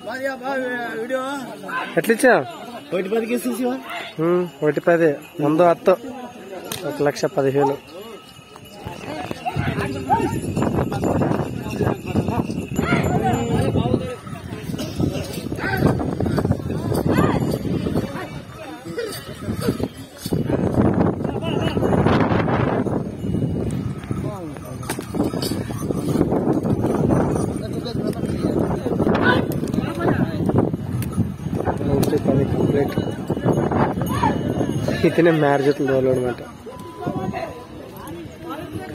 ఎట్లా ఇచ్చా? 1,10 1,10 ముందు 10 1,15,000. కంప్లీట్ ఇతనే మ్యారేజ్ తోలు అనమాట.